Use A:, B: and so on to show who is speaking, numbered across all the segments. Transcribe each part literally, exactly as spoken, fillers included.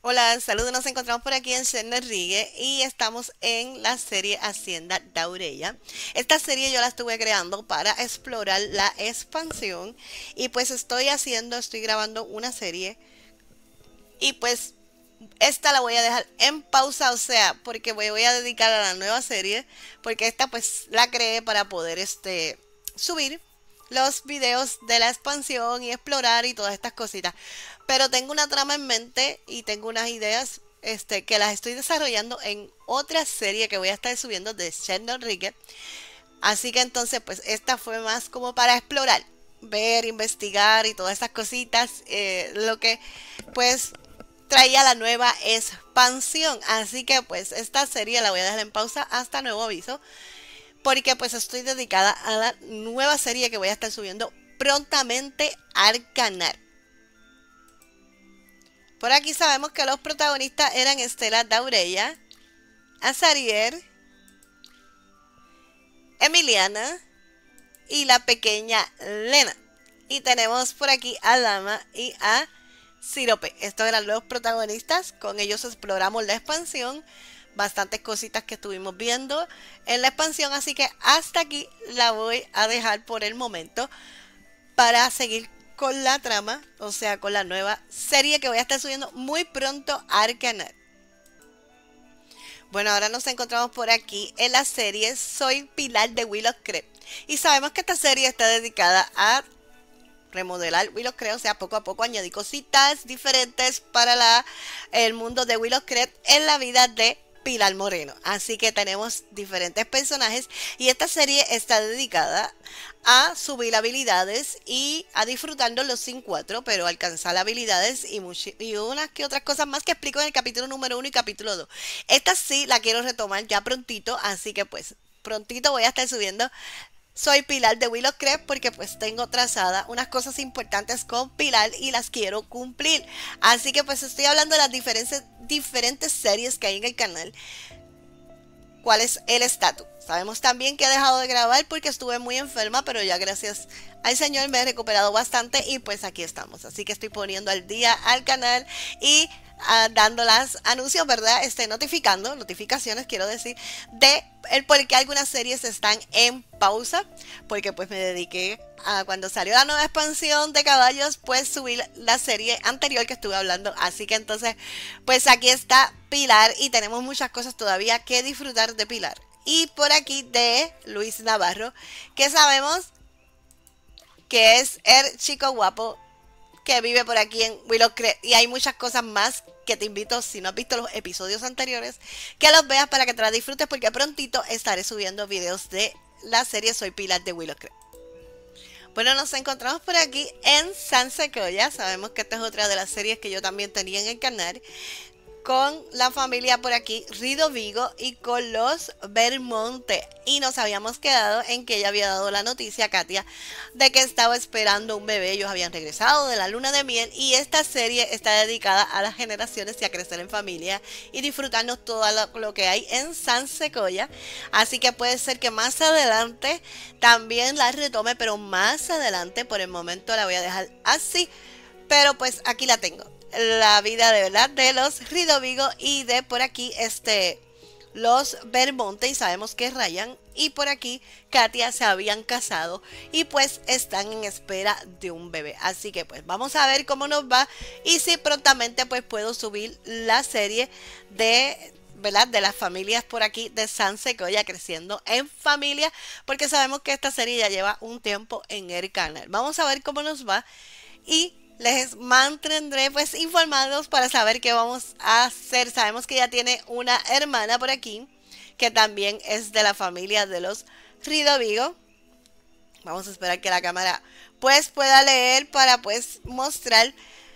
A: Hola, saludos, nos encontramos por aquí en Sender Rigue y estamos en la serie Hacienda Daurella. Esta serie yo la estuve creando para explorar la expansión y pues estoy haciendo, estoy grabando una serie y pues esta la voy a dejar en pausa, o sea, porque voy, voy a dedicar a la nueva serie, porque esta pues la creé para poder este subir los videos de la expansión y explorar y todas estas cositas. Pero tengo una trama en mente y tengo unas ideas este, que las estoy desarrollando en otra serie que voy a estar subiendo de Sheldon Ricket. Así que entonces, pues esta fue más como para explorar, ver, investigar y todas esas cositas. Eh, lo que pues traía la nueva expansión. Así que pues esta serie la voy a dejar en pausa hasta nuevo aviso. Porque pues estoy dedicada a la nueva serie que voy a estar subiendo prontamente al canal. Por aquí sabemos que los protagonistas eran Estela Daurella, Azarier, Emiliana y la pequeña Lena. Y tenemos por aquí a Lama y a Sirope. Estos eran los protagonistas. Con ellos exploramos la expansión. Bastantes cositas que estuvimos viendo en la expansión. Así que hasta aquí la voy a dejar por el momento para seguir con la trama, o sea, con la nueva serie que voy a estar subiendo muy pronto al canal. Bueno, ahora nos encontramos por aquí en la serie Soy Pilar de Willow Creek. Y sabemos que esta serie está dedicada a remodelar Willow Creek, o sea, poco a poco añadir cositas diferentes para la, el mundo de Willow Creek en la vida de Pilar Moreno. Así que tenemos diferentes personajes y esta serie está dedicada a subir habilidades y a disfrutarlo sin cuatro, pero alcanzar habilidades y, y unas que otras cosas más que explico en el capítulo número uno y capítulo dos. Esta sí la quiero retomar ya prontito, así que pues prontito voy a estar subiendo Soy Pilar de Willow Creek porque pues tengo trazada unas cosas importantes con Pilar y las quiero cumplir. Así que pues estoy hablando de las diferentes, diferentes series que hay en el canal. ¿Cuál es el estatus? Sabemos también que he dejado de grabar porque estuve muy enferma, pero ya gracias al Señor me he recuperado bastante y pues aquí estamos. Así que estoy poniendo al día al canal y uh, dando las anuncios, ¿verdad? Este, notificando, notificaciones quiero decir, de el por qué algunas series están en pausa, porque pues me dediqué a cuando salió la nueva expansión de caballos, pues subí la serie anterior que estuve hablando, así que entonces pues aquí está Pilar y tenemos muchas cosas todavía que disfrutar de Pilar. Y por aquí de Luis Navarro, que sabemos que es el chico guapo que vive por aquí en Willow Creek. Y hay muchas cosas más que te invito, si no has visto los episodios anteriores, que los veas para que te las disfrutes, porque prontito estaré subiendo videos de la serie Soy Pilar de Willow Creek. Bueno, nos encontramos por aquí en San Sequoia. Sabemos que esta es otra de las series que yo también tenía en el canal, con la familia por aquí, Rido Vigo y con los Belmonte. Y nos habíamos quedado en que ella había dado la noticia a Katia de que estaba esperando un bebé. Ellos habían regresado de la luna de miel y esta serie está dedicada a las generaciones y a crecer en familia y disfrutarnos todo lo, lo que hay en San Sequoia. Así que puede ser que más adelante también la retome, pero más adelante, por el momento la voy a dejar así. Pero pues aquí la tengo. La vida de verdad de los Ridovigo y de por aquí este los Belmonte, y sabemos que Ryan y por aquí Katia se habían casado y pues están en espera de un bebé. Así que pues vamos a ver cómo nos va y si prontamente pues puedo subir la serie de ¿verdad? De las familias por aquí de San Sequoia creciendo en familia, porque sabemos que esta serie ya lleva un tiempo en el canal. Vamos a ver cómo nos va y les mantendré pues informados para saber qué vamos a hacer. Sabemos que ya tiene una hermana por aquí que también es de la familia de los Ridovigo. Vamos a esperar que la cámara pues pueda leer para pues mostrar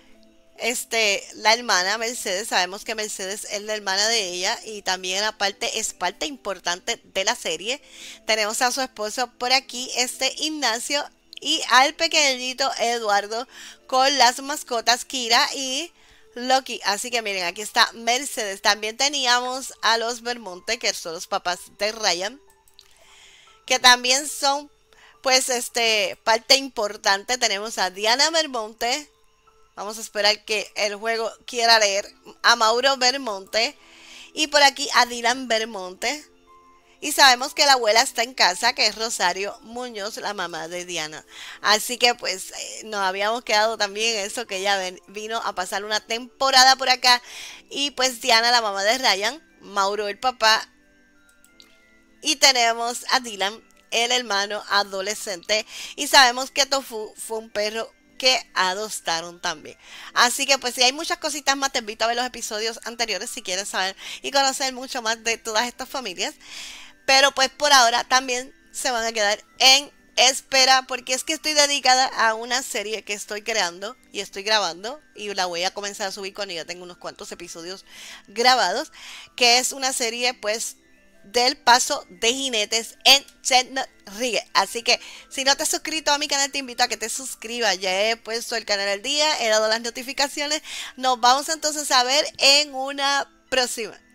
A: este la hermana Mercedes. Sabemos que Mercedes es la hermana de ella y también aparte es parte importante de la serie. Tenemos a su esposo por aquí, este Ignacio, y al pequeñito Eduardo con las mascotas Kira y Loki. Así que miren, aquí está Mercedes. También teníamos a los Belmonte, que son los papás de Ryan, que también son pues este parte importante. Tenemos a Diana Belmonte, Vamos a esperar que el juego quiera leer. A Mauro Belmonte. Y por aquí a Dylan Belmonte. Y sabemos que la abuela está en casa, que es Rosario Muñoz, la mamá de Diana. Así que pues eh, nos habíamos quedado también en eso, que ella ven- vino a pasar una temporada por acá. Y pues Diana, la mamá de Ryan, Mauro el papá. Y tenemos a Dylan, el hermano adolescente. Y sabemos que Tofu fue un perro que adoptaron también. Así que pues si hay muchas cositas más, te invito a ver los episodios anteriores si quieres saber y conocer mucho más de todas estas familias. Pero pues por ahora también se van a quedar en espera porque es que estoy dedicada a una serie que estoy creando y estoy grabando y la voy a comenzar a subir cuando ya tengo unos cuantos episodios grabados, que es una serie pues del paso de jinetes en Chetnut Ríguez. Así que si no te has suscrito a mi canal, te invito a que te suscribas. Ya he puesto el canal al día, he dado las notificaciones. Nos vamos entonces a ver en una próxima.